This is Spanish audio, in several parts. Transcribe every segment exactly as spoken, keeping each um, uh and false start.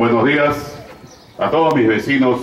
Buenos días a todos mis vecinos,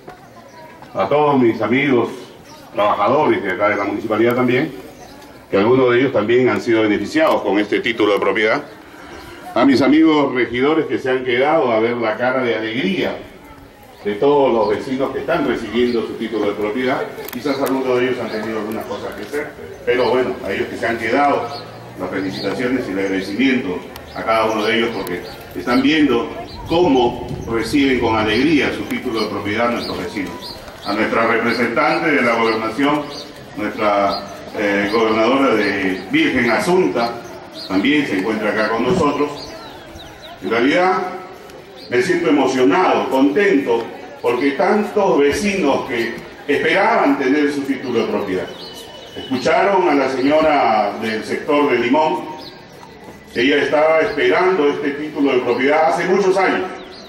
a todos mis amigos, trabajadores de acá de la municipalidad también, que algunos de ellos también han sido beneficiados con este título de propiedad. A mis amigos regidores que se han quedado a ver la cara de alegría de todos los vecinos que están recibiendo su título de propiedad. Quizás algunos de ellos han tenido algunas cosas que hacer, pero bueno, a ellos que se han quedado, las felicitaciones y el agradecimiento a cada uno de ellos porque están viendo cómo reciben con alegría su título de propiedad nuestros vecinos. A nuestra representante de la gobernación, nuestra eh, gobernadora de Virgen Asunta, también se encuentra acá con nosotros. En realidad me siento emocionado, contento, porque tantos vecinos que esperaban tener su título de propiedad. Escucharon a la señora del sector de Limón, ella estaba esperando este título de propiedad hace muchos años.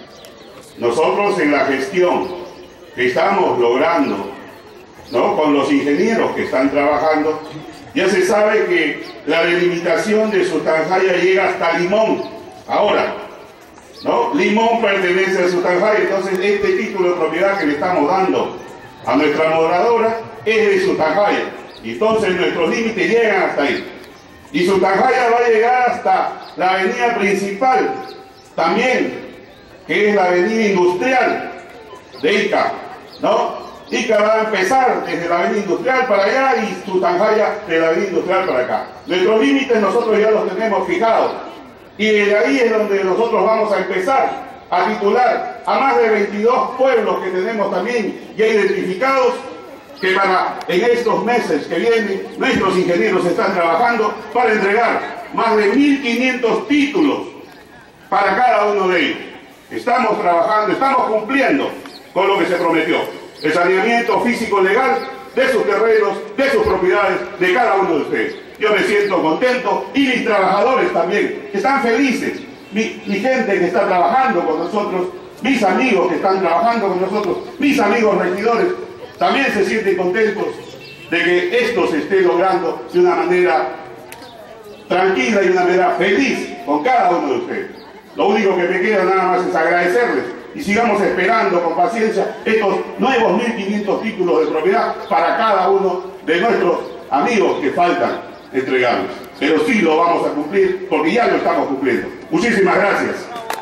Nosotros en la gestión que estamos logrando, ¿no?, con los ingenieros que están trabajando, ya se sabe que la delimitación de Sutanjaya llega hasta Limón. Ahora, ¿no? Limón pertenece a Sutanjaya, entonces este título de propiedad que le estamos dando a nuestra moradora es de Sutanjaya. Y entonces nuestros límites llegan hasta ahí. Y Sutanjaya va a llegar hasta la avenida principal, también, que es la avenida industrial de Ica, ¿no? Ica va a empezar desde la avenida industrial para allá y Sutanjaya de la avenida industrial para acá. Nuestros límites nosotros ya los tenemos fijados. Y de ahí es donde nosotros vamos a empezar a titular a más de veintidós pueblos que tenemos también ya identificados, que para en estos meses que vienen nuestros ingenieros están trabajando para entregar más de mil quinientos títulos para cada uno de ellos. Estamos trabajando, estamos cumpliendo con lo que se prometió. El saneamiento físico legal de sus terrenos, de sus propiedades, de cada uno de ustedes. Yo me siento contento y mis trabajadores también, que están felices. Mi, mi gente que está trabajando con nosotros, mis amigos que están trabajando con nosotros, mis amigos regidores, también se sienten contentos de que esto se esté logrando de una manera tranquila y de una manera feliz con cada uno de ustedes. Lo único que me queda nada más es agradecerles y sigamos esperando con paciencia estos nuevos mil quinientos títulos de propiedad para cada uno de nuestros amigos que faltan entregarlos. Pero sí lo vamos a cumplir porque ya lo estamos cumpliendo. Muchísimas gracias.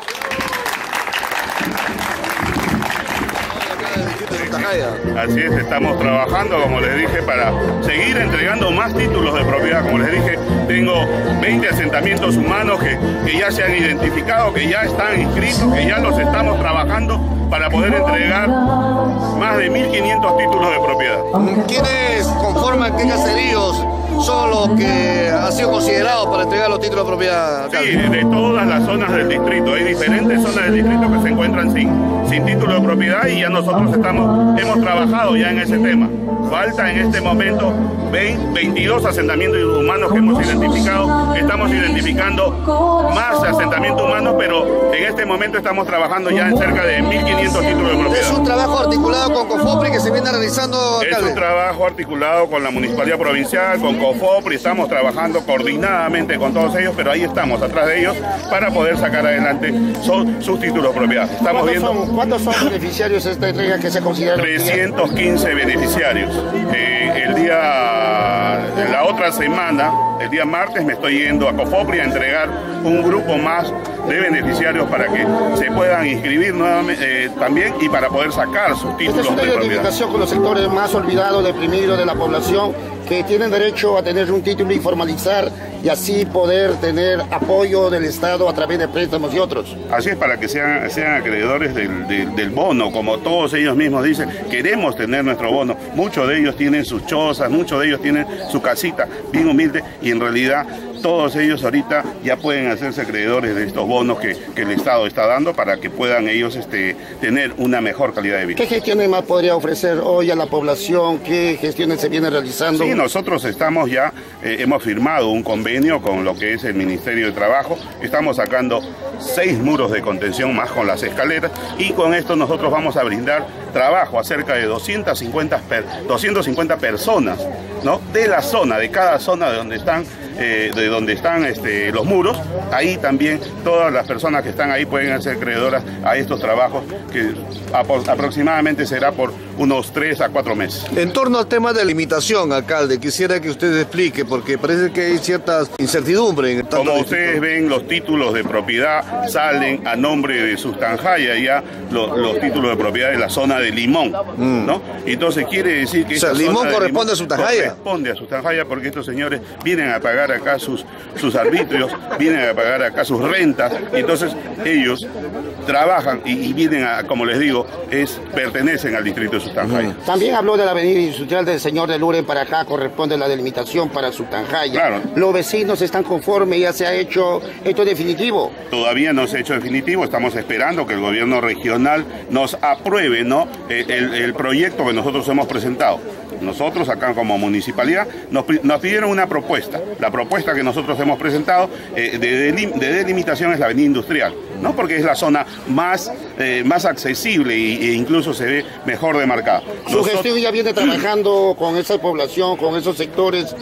Así es, estamos trabajando, como les dije, para seguir entregando más títulos de propiedad. Como les dije, tengo veinte asentamientos humanos que, que ya se han identificado, que ya están inscritos, que ya los estamos trabajando para poder entregar más de mil quinientos títulos de propiedad. ¿Quiénes conforman qué caseríos son los que han sido considerados para entregar los títulos de propiedad? Sí, de todas las zonas del distrito. Hay diferentes zonas del distrito que se encuentran sin, sin título de propiedad y ya nosotros estamos, hemos trabajado ya en ese tema. Falta en este momento veintidós asentamientos humanos que hemos identificado. Estamos identificando más asentamientos humanos, pero en este momento estamos trabajando ya en cerca de mil quinientos títulos de propiedad. ¿Es un trabajo articulado con COFOPRI que se viene realizando, alcalde? Es un trabajo articulado con la Municipalidad Provincial, con COFOPRI, estamos trabajando coordinadamente con todos ellos, pero ahí estamos, atrás de ellos, para poder sacar adelante son, sus títulos de propiedad. Estamos ¿Cuántos, viendo son, ¿Cuántos son beneficiarios de esta entrega que se considera? trescientos quince beneficiarios. Eh, el día, la otra semana, el día martes, me estoy yendo a COFOPRI a entregar un grupo más de beneficiarios para que se puedan inscribir nuevamente eh, también y para poder sacar sus títulos Esta es una de propiedad. identificación con los sectores más olvidados, deprimidos de la población, que tienen derecho a tener un título y formalizar y así poder tener apoyo del Estado a través de préstamos y otros. Así es, para que sean, sean acreedores del, del, del bono, como todos ellos mismos dicen, queremos tener nuestro bono. Muchos de ellos tienen sus chozas, muchos de ellos tienen su casita bien humilde y en realidad todos ellos ahorita ya pueden hacerse acreedores de estos bonos que, que el Estado está dando para que puedan ellos este, tener una mejor calidad de vida. ¿Qué gestiones más podría ofrecer hoy a la población? ¿Qué gestiones se vienen realizando? Sí, nosotros estamos ya, eh, hemos firmado un convenio con lo que es el Ministerio de Trabajo, estamos sacando seis muros de contención más con las escaleras y con esto nosotros vamos a brindar trabajo a cerca de doscientas cincuenta, per, doscientas cincuenta personas, ¿no?, de la zona, de cada zona de donde están, eh, de donde están este, los muros. Ahí también todas las personas que están ahí pueden ser acreedoras a estos trabajos, que aproximadamente será por unos tres a cuatro meses. En torno al tema de limitación, alcalde, quisiera que usted explique, porque parece que hay ciertas incertidumbres. En Como ustedes ven, los títulos de propiedad salen a nombre de Sustanjaya, ya los, los títulos de propiedad de la zona de Limón, mm. ¿no? Entonces quiere decir que... O sea, Limón corresponde a Sustanjaya. Corresponde a Sustanjaya, porque estos señores vienen a pagar acá sus, sus arbitrios, vienen a pagar acá sus rentas, y entonces ellos trabajan y, y vienen a, como les digo, es pertenecen al distrito de Sustanjaya. Mm. También habló de la avenida industrial del señor de Luren para acá, corresponde la delimitación para Sustanjaya. Claro. Los vecinos están conformes, ya se ha hecho esto definitivo. Todavía no se ha hecho definitivo, estamos esperando que el gobierno regional nos apruebe, ¿no?, el, el, el proyecto que nosotros hemos presentado. Nosotros acá como municipalidad nos, nos pidieron una propuesta. La propuesta que nosotros hemos presentado eh, de, delim, de delimitación es la avenida industrial, ¿no?, porque es la zona más, eh, más accesible e, e incluso se ve mejor demarcada. Su nosotros... gestión ya viene trabajando con esa población, con esos sectores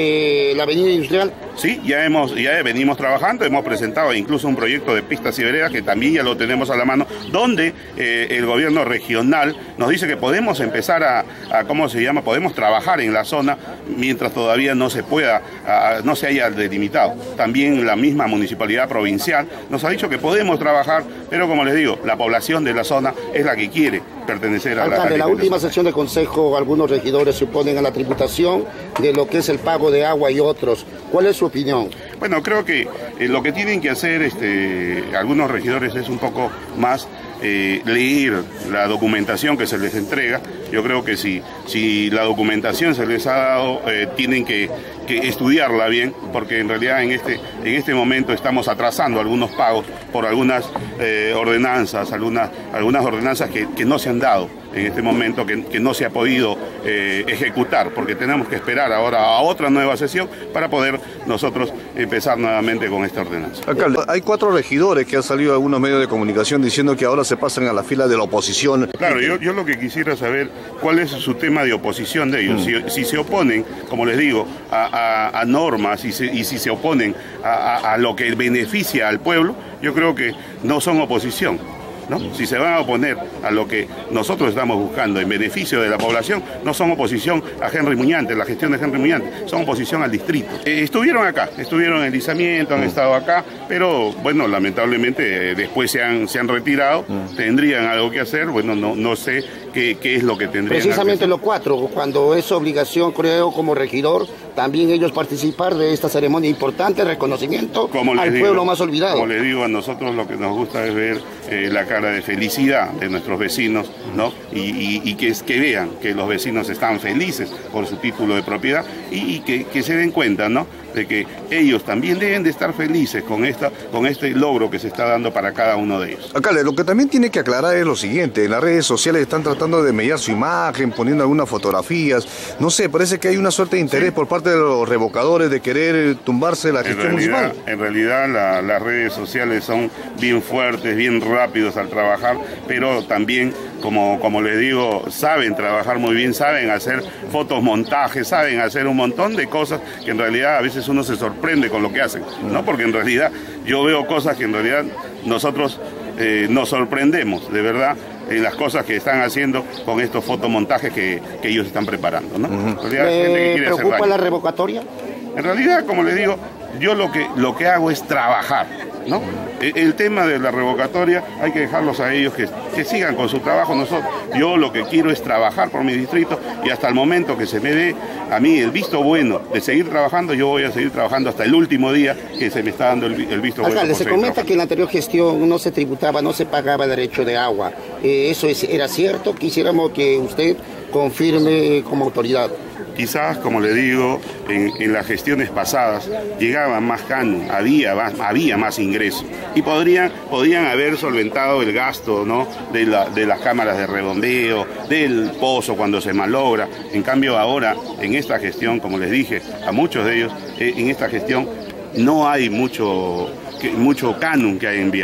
de la avenida industrial. Sí, ya hemos, ya venimos trabajando, hemos presentado incluso un proyecto de pistas y veredas que también ya lo tenemos a la mano, donde eh, el gobierno regional nos dice que podemos empezar a, a, ¿cómo se llama?, podemos trabajar en la zona mientras todavía no se pueda, a, no se haya delimitado. También la misma municipalidad provincial nos ha dicho que podemos trabajar, pero como les digo, la población de la zona es la que quiere pertenecer a la... Alcalde, la última sesión de consejo, algunos regidores se oponen a la tributación de lo que es el pago de agua y otros. ¿Cuál es su opinión? Bueno, creo que eh, lo que tienen que hacer este, algunos regidores es un poco más eh, leer la documentación que se les entrega. Yo creo que si, si la documentación se les ha dado, eh, tienen que, que estudiarla bien, porque en realidad en este, en este momento estamos atrasando algunos pagos por algunas eh, ordenanzas, algunas, algunas ordenanzas que, que no se han dado en este momento, que, que no se ha podido eh, ejecutar, porque tenemos que esperar ahora a otra nueva sesión para poder nosotros empezar nuevamente con esta ordenanza. Alcalde, hay cuatro regidores que han salido a algunos medios de comunicación diciendo que ahora se pasan a la fila de la oposición. Claro, yo, yo lo que quisiera saber, ¿cuál es su tema de oposición de ellos? Mm. Si, si se oponen, como les digo, a, a, a normas y, se, y si se oponen a, a, a lo que beneficia al pueblo, yo creo que no son oposición, ¿no? Si se van a oponer a lo que nosotros estamos buscando en beneficio de la población, no son oposición a Henry Muñante, la gestión de Henry Muñante, son oposición al distrito. Eh, estuvieron acá, estuvieron en deslizamiento, han estado acá, pero bueno, lamentablemente eh, después se han, se han retirado, tendrían algo que hacer, bueno, no, no sé qué, qué es lo que tendrían. Precisamente los cuatro, cuando es obligación, creo, como regidor, también ellos participar de esta ceremonia importante, reconocimiento al digo, pueblo más olvidado. Como les digo, a nosotros lo que nos gusta es ver eh, la cara de felicidad de nuestros vecinos, ¿no? Y, y, y que, que vean que los vecinos están felices por su título de propiedad y, y que, que se den cuenta, ¿no?, de que ellos también deben de estar felices con, esta, con este logro que se está dando para cada uno de ellos. Alcalde, lo que también tiene que aclarar es lo siguiente: en las redes sociales están tratando de mellar su imagen, poniendo algunas fotografías, no sé, parece que hay una suerte de interés sí. por parte de los revocadores de querer tumbarse la gestión en realidad, municipal. En realidad la, las redes sociales son bien fuertes, bien rápidos al trabajar, pero también, como, como les digo, saben trabajar muy bien, saben hacer fotos, montajes, saben hacer un montón de cosas que en realidad a veces uno se sorprende con lo que hacen, ¿no? Porque en realidad yo veo cosas que en realidad nosotros eh, nos sorprendemos, de verdad, en las cosas que están haciendo con estos fotomontajes que, que ellos están preparando, ¿no? Uh-huh. ¿Le preocupa la revocatoria? En realidad, como les digo, yo lo que, lo que hago es trabajar, ¿no? El, el tema de la revocatoria hay que dejarlos a ellos que, que sigan con su trabajo. Nosotros, yo lo que quiero es trabajar por mi distrito y hasta el momento que se me dé a mí el visto bueno de seguir trabajando, yo voy a seguir trabajando hasta el último día que se me está dando el, el visto bueno. Alcalde, se comenta que en la anterior gestión no se tributaba, no se pagaba derecho de agua. Eh, ¿Eso es, era cierto? Quisiéramos que usted confirme como autoridad. Quizás, como le digo, en, en las gestiones pasadas llegaban más canon, había más, había más ingresos y podrían, podrían haber solventado el gasto, ¿no?, de, la, de las cámaras de rebombeo, del pozo cuando se malogra. En cambio ahora, en esta gestión, como les dije a muchos de ellos, eh, en esta gestión no hay mucho, que, mucho canon que haya enviado.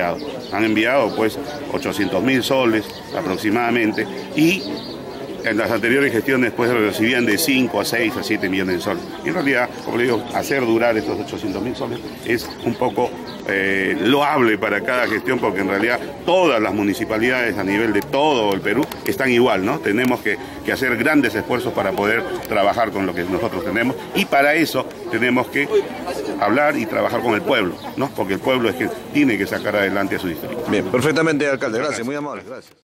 han enviado pues ochocientos mil soles aproximadamente, y en las anteriores gestiones pues recibían de cinco a seis a siete millones de soles. Y en realidad, como le digo, hacer durar estos ochocientos mil soles es un poco eh, loable para cada gestión, porque en realidad todas las municipalidades a nivel de todo el Perú están igual, ¿no? Tenemos que, que hacer grandes esfuerzos para poder trabajar con lo que nosotros tenemos, y para eso tenemos que hablar y trabajar con el pueblo, ¿no? Porque el pueblo es quien tiene que sacar adelante a su distrito. Bien, perfectamente, alcalde. Gracias, muy amable. Gracias.